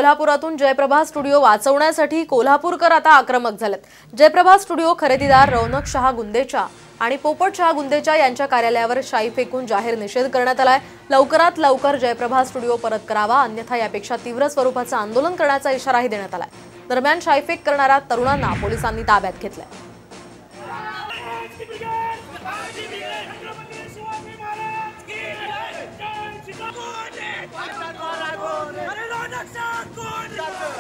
कोल्हापुरातून Jayaprabha studio वाचवण्यासाठी कोल्हापूरकर आता आक्रमक झालेत। जयप्रभा स्टुडिओ खरेदीदार रौनक शहा गुंदेचा आणि पोपट शहा गुंदेचा यांच्या कार्यालयावर शाई फेकून जाहीर निषेध करण्यात आलाय। लवकरात लवकर जयप्रभा स्टुडिओ परत करावा, अन्यथा यापेक्षा तीव्र स्वरूपाचं आंदोलन करण्याचा इशाराही देण्यात आलाय। दरम्यान शाईफेक करणाऱ्या तरुणांना पोलिसांनी ताब्यात घेतलंय। अरे